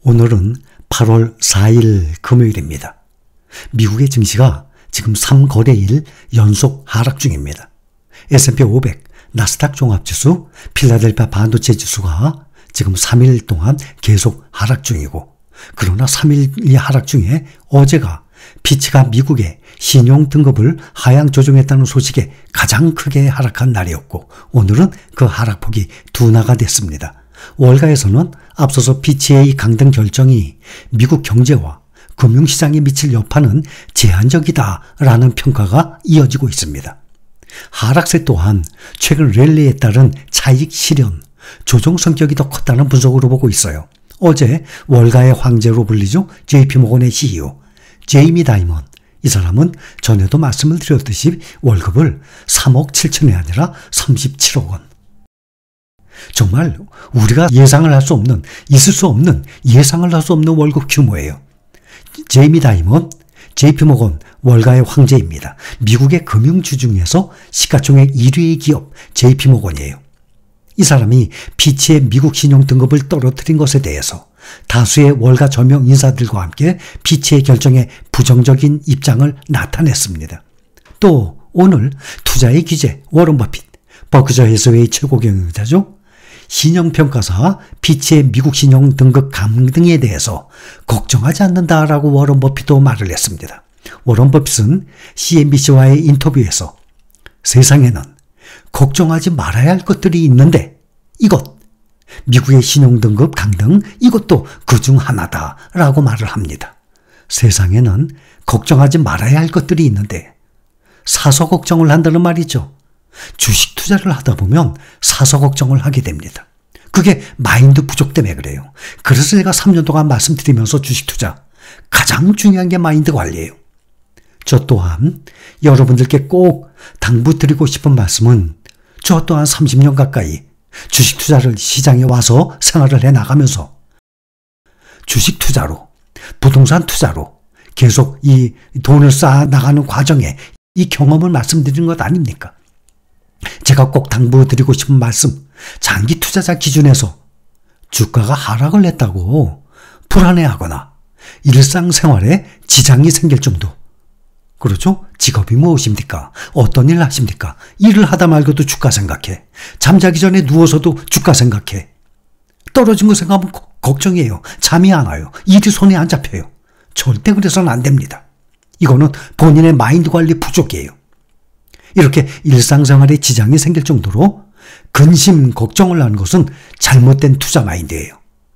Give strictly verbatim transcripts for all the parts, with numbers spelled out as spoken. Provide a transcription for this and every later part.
오늘은 팔월 사일 금요일입니다. 미국의 증시가 지금 삼 거래일 연속 하락 중입니다. 에스 앤 피 오백, 나스닥 종합지수, 필라델피아 반도체 지수가 지금 삼 일 동안 계속 하락 중이고, 그러나 삼 일이 하락 중에 어제가 피치가 미국의 신용 등급을 하향 조정했다는 소식에 가장 크게 하락한 날이었고, 오늘은 그 하락폭이 둔화가 됐습니다. 월가에서는 앞서서 피치의 강등 결정이 미국 경제와 금융시장에 미칠 여파는 제한적이다라는 평가가 이어지고 있습니다. 하락세 또한 최근 랠리에 따른 차익 실현, 조정 성격이 더 컸다는 분석으로 보고 있어요. 어제 월가의 황제로 불리죠. 제이피모건의 씨 이 오 제이미 다이먼, 이 사람은 전에도 말씀을 드렸듯이 월급을 삼억 칠천이 아니라 삼십칠억 원. 정말 우리가 예상을 할 수 없는, 있을 수 없는, 예상을 할 수 없는 월급 규모예요. 제이미 다이먼, 제이피모건 월가의 황제입니다. 미국의 금융주 중에서 시가총액 일 위의 기업 제이피모건이에요. 이 사람이 피치의 미국 신용 등급을 떨어뜨린 것에 대해서 다수의 월가 저명 인사들과 함께 피치의 결정에 부정적인 입장을 나타냈습니다. 또 오늘 투자의 귀재 워런 버핏, 버크셔 해서웨이 최고 경영자죠. 신용평가사 피치의 미국 신용 등급 강등에 대해서 걱정하지 않는다라고 워런 버핏도 말을 했습니다. 워런 버핏은 씨 엔 비 씨와의 인터뷰에서 세상에는 걱정하지 말아야 할 것들이 있는데 이것, 미국의 신용등급 강등, 이것도 그중 하나다라고 말을 합니다. 세상에는 걱정하지 말아야 할 것들이 있는데 사서 걱정을 한다는 말이죠. 주식 투자를 하다 보면 사서 걱정을 하게 됩니다. 그게 마인드 부족 때문에 그래요. 그래서 제가 삼 년 동안 말씀드리면서 주식 투자 가장 중요한 게 마인드 관리예요. 저 또한 여러분들께 꼭 당부드리고 싶은 말씀은, 저 또한 삼십 년 가까이 주식 투자를 시장에 와서 생활을 해 나가면서 주식 투자로, 부동산 투자로 계속 이 돈을 쌓아 나가는 과정에 이 경험을 말씀드리는 것 아닙니까? 제가 꼭 당부드리고 싶은 말씀, 장기 투자자 기준에서 주가가 하락을 했다고 불안해하거나 일상생활에 지장이 생길 정도, 그렇죠? 직업이 무엇입니까? 어떤 일을 하십니까? 일을 하다 말고도 주가 생각해. 잠자기 전에 누워서도 주가 생각해. 떨어진 거 생각하면 거, 걱정이에요. 잠이 안 와요. 일이 손에 안 잡혀요. 절대 그래서는 안 됩니다. 이거는 본인의 마인드 관리 부족이에요. 이렇게 일상생활에 지장이 생길 정도로 근심 걱정을 하는 것은 잘못된 투자 마인드예요.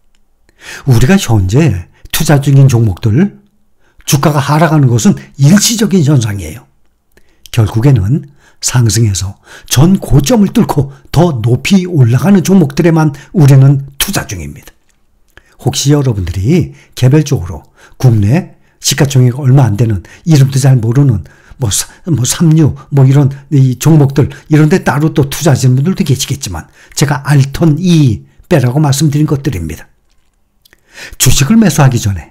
우리가 현재 투자 중인 종목들, 주가가 하락하는 것은 일시적인 현상이에요. 결국에는 상승해서 전 고점을 뚫고 더 높이 올라가는 종목들에만 우리는 투자 중입니다. 혹시 여러분들이 개별적으로 국내 시가총액 얼마 안 되는, 이름도 잘 모르는 뭐, 뭐 삼류, 뭐 이런 이 종목들, 이런 데 따로 또 투자하시는 분들도 계시겠지만, 제가 알턴 이 빼라고 말씀드린 것들입니다. 주식을 매수하기 전에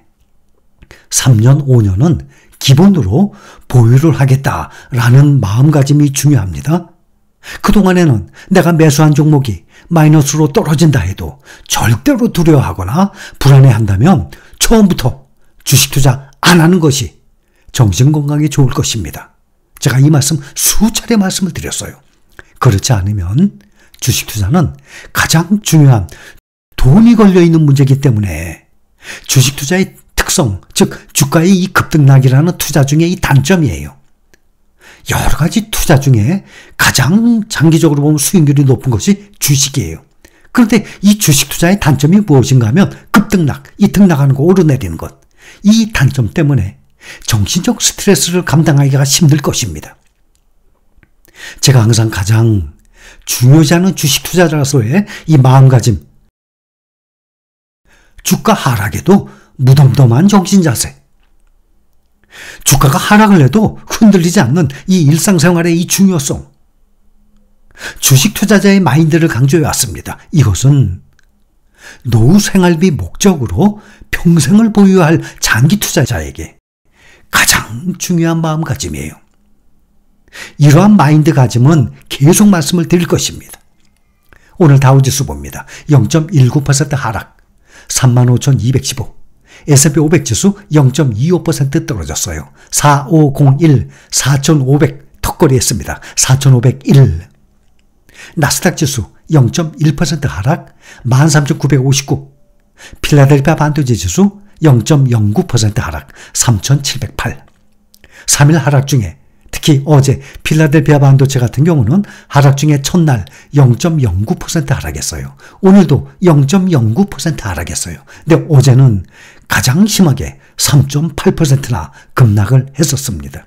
삼 년, 오 년은 기본으로 보유를 하겠다라는 마음가짐이 중요합니다. 그동안에는 내가 매수한 종목이 마이너스로 떨어진다 해도 절대로 두려워하거나 불안해한다면 처음부터 주식 투자 안 하는 것이 정신건강에 좋을 것입니다. 제가 이 말씀 수차례 말씀을 드렸어요. 그렇지 않으면 주식 투자는 가장 중요한 돈이 걸려있는 문제이기 때문에 주식 투자의 특성, 즉 주가의 이 급등락이라는 투자 중에 이 단점이에요. 여러 가지 투자 중에 가장 장기적으로 보면 수익률이 높은 것이 주식이에요. 그런데 이 주식 투자의 단점이 무엇인가 하면 급등락, 이 등락하는 거, 오르내리는 것. 이 단점 때문에 정신적 스트레스를 감당하기가 힘들 것입니다. 제가 항상 가장 중요시 하는 주식 투자자로서의 이 마음가짐, 주가 하락에도 무덤덤한 정신자세, 주가가 하락을 해도 흔들리지 않는 이 일상생활의 이 중요성, 주식 투자자의 마인드를 강조해 왔습니다. 이것은 노후 생활비 목적으로 평생을 보유할 장기 투자자에게 가장 중요한 마음가짐이에요. 이러한 마인드가짐은 계속 말씀을 드릴 것입니다. 오늘 다우지수 봅니다. 영 점 일구 퍼센트 하락, 삼만 오천이백십오. 에스 앤 피 오백 지수 영 점 이오 퍼센트 떨어졌어요. 사천오백일, 사천오백 턱걸이했습니다. 사천오백일. 나스닥 지수 영 점 일 퍼센트 하락, 만 삼천구백오십구. 필라델피아 반도체 지수 영 점 영구 퍼센트 하락, 삼천칠백팔. 삼 일 하락 중에 특히 어제 필라델피아 반도체 같은 경우는 하락 중에 첫날 영 점 영구 퍼센트 하락했어요. 오늘도 영 점 영구 퍼센트 하락했어요. 근데 어제는 가장 심하게 삼 점 팔 퍼센트나 급락을 했었습니다.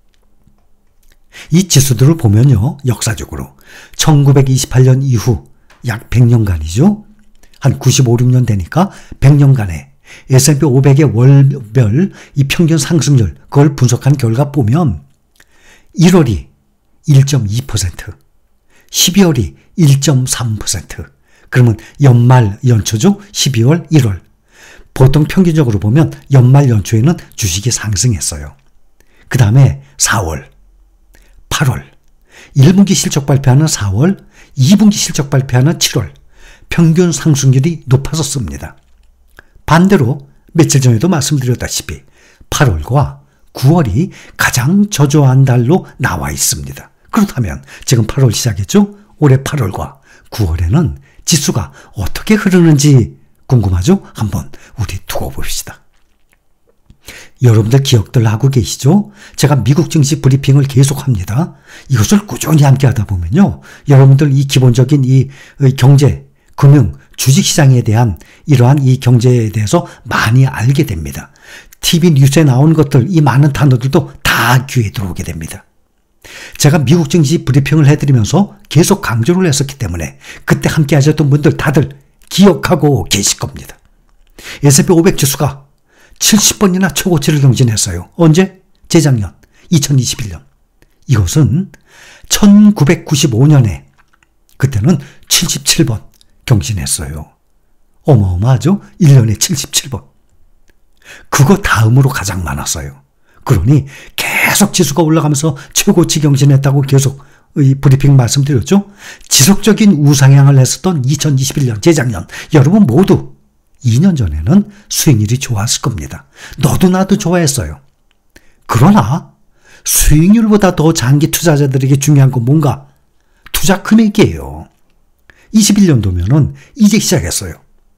이 지수들을 보면요, 역사적으로 천구백이십팔 년 이후 약 백 년간이죠. 한 구십오, 육 년 되니까 백 년간의 에스 앤 피 오백의 월별 이 평균 상승률, 그걸 분석한 결과 보면 일월이 일 점 이 퍼센트, 십이월이 일 점 삼 퍼센트, 그러면 연말 연초죠. 십이월, 일월. 보통 평균적으로 보면 연말 연초에는 주식이 상승했어요. 그 다음에 사월, 팔월, 일 분기 실적 발표하는 사월, 이 분기 실적 발표하는 칠월, 평균 상승률이 높아졌습니다. 반대로 며칠 전에도 말씀드렸다시피 팔월과 구월이 가장 저조한 달로 나와 있습니다. 그렇다면 지금 팔월 시작했죠? 올해 팔월과 구월에는 지수가 어떻게 흐르는지 궁금하죠? 한번 우리 두고 봅시다. 여러분들 기억들 하고 계시죠? 제가 미국 증시 브리핑을 계속합니다. 이것을 꾸준히 함께 하다 보면요, 여러분들 이 기본적인 이 경제, 금융, 주식시장에 대한 이러한 이 경제에 대해서 많이 알게 됩니다. 티비 뉴스에 나온 것들, 이 많은 단어들도 다 귀에 들어오게 됩니다. 제가 미국 증시 브리핑을 해드리면서 계속 강조를 했었기 때문에 그때 함께 하셨던 분들 다들 기억하고 계실 겁니다. 에스 앤 피 오백 지수가 칠십 번이나 최고치를 경신했어요. 언제? 재작년 이천이십일 년. 이것은 천구백구십오 년에 그때는 칠십칠 번 경신했어요. 어마어마하죠? 일 년에 칠십칠 번. 그거 다음으로 가장 많았어요. 그러니 계속 지수가 올라가면서 최고치 경신했다고 계속 이 브리핑 말씀드렸죠? 지속적인 우상향을 했었던 이천이십일 년, 재작년, 여러분 모두 이 년 전에는 수익률이 좋았을 겁니다. 너도 나도 좋아했어요. 그러나 수익률보다 더 장기 투자자들에게 중요한 건 뭔가? 투자 금액이에요. 이십일 년도면은 이제 시작했어요.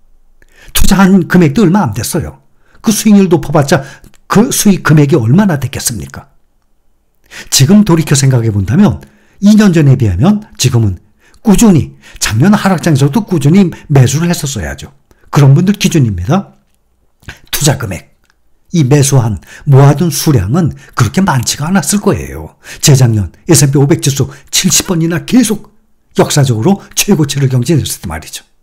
투자한 금액도 얼마 안 됐어요. 그 수익률 높아봤자 그 수익 금액이 얼마나 됐겠습니까? 지금 돌이켜 생각해 본다면 이 년 전에 비하면 지금은 꾸준히, 작년 하락장에서도 꾸준히 매수를 했었어야죠. 그런 분들 기준입니다. 투자 금액, 이 매수한, 모아둔 수량은 그렇게 많지가 않았을 거예요. 재작년 에스 앤 피 오백 지수 칠십 번이나 계속 역사적으로 최고치를 경신했을 때 말이죠.